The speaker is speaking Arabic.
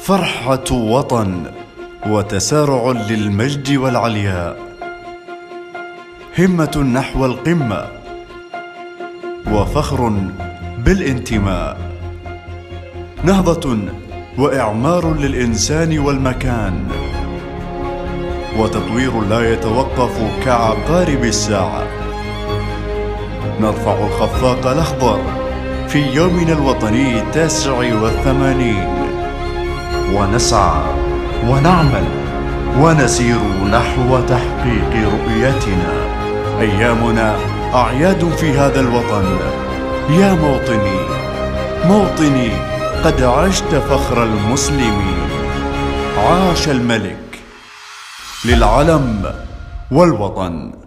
فرحة وطن وتسارع للمجد والعلياء، همة نحو القمة وفخر بالانتماء، نهضة وإعمار للإنسان والمكان، وتطوير لا يتوقف كعقارب الساعة. نرفع الخفاق الأخضر في يومنا الوطني 89، ونسعى ونعمل ونسير نحو تحقيق رؤيتنا. أيامنا أعياد في هذا الوطن، يا موطني موطني قد عشت فخر المسلمين. عاش الملك، للعلم والوطن.